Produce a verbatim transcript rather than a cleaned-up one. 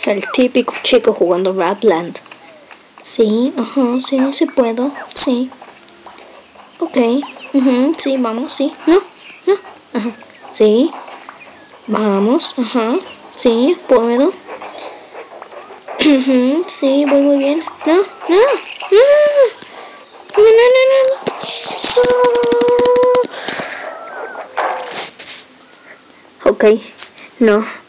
El típico chico jugando Badland. Sí, ajá, sí, sí puedo, sí. Ok, uh-huh, sí, vamos, sí, no, no, ajá, sí. Vamos, ajá, sí, puedo. Uh-huh, sí, voy muy bien. No, no, no, no, no, no, no. Ok, no.